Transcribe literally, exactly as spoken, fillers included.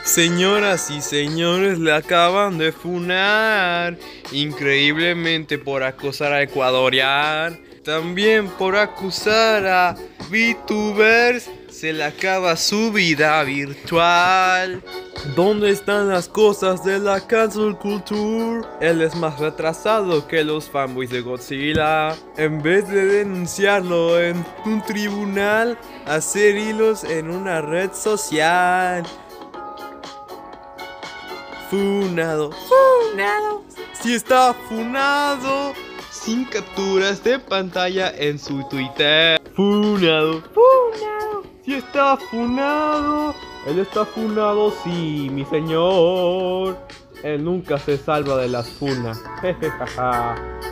Señoras y señores, le acaban de funar increíblemente por acosar a ecuatoriano. También por acusar a VTubers. Se le acaba su vida virtual. ¿Dónde están las cosas de la cancel culture? Él es más retrasado que los fanboys de Godzilla. En vez de denunciarlo en un tribunal, hacer hilos en una red social. Funado, funado, si está funado, sin capturas de pantalla en su Twitter. Funado, funado, si está funado, él está funado, sí, mi señor. Él nunca se salva de las funas. Jejejaja.